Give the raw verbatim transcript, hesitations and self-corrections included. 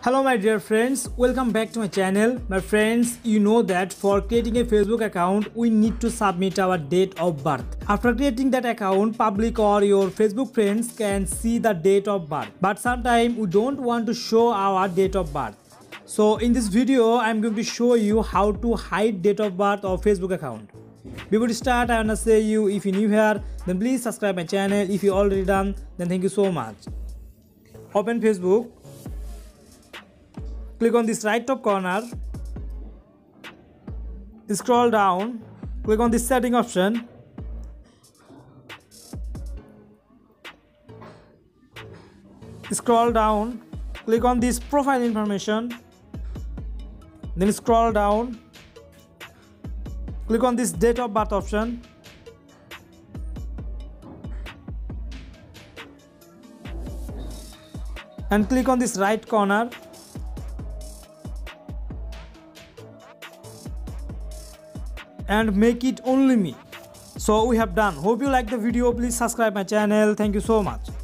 Hello my dear friends, welcome back to my channel. My friends, you know that for creating a Facebook account we need to submit our date of birth. After creating that account, public or your Facebook friends can see the date of birth, but sometimes we don't want to show our date of birth. So in this video I am going to show you how to hide date of birth of Facebook account. Before we start, I wanna say you, if you're new here, then please subscribe my channel. If you already done, then thank you so much. Open Facebook. Click on this right top corner, scroll down, click on this setting option, scroll down, click on this profile information, then scroll down, click on this date of birth option, and click on this right corner. And make it only me. So we have done. Hope you like the video. Please subscribe my channel. Thank you so much.